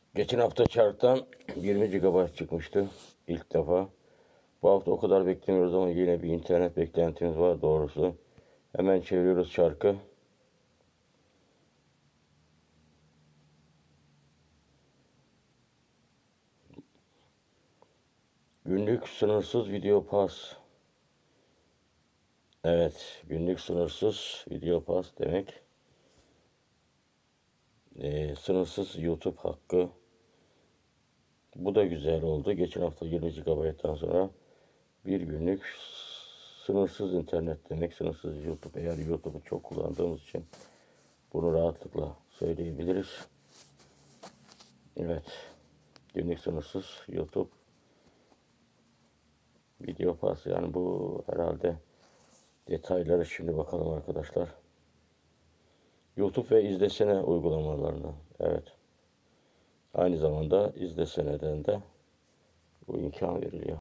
Geçen hafta Çark'tan 20 GB çıkmıştı ilk defa. Bu hafta o kadar beklemiyoruz ama yine bir internet beklentimiz var doğrusu. Hemen çeviriyoruz Çark'ı. Günlük sınırsız video pas. Evet, günlük sınırsız video pas demek. Sınırsız YouTube hakkı. Bu da güzel oldu. Geçen hafta 20 GB'dan sonra bir günlük sınırsız internet demek. Sınırsız YouTube. Eğer YouTube'u çok kullandığımız için bunu rahatlıkla söyleyebiliriz. Evet. Günlük sınırsız YouTube video pas. Yani bu herhalde detayları şimdi bakalım arkadaşlar. YouTube ve izlesene uygulamalarına. Evet. Aynı zamanda izleseneden de bu imkan veriliyor.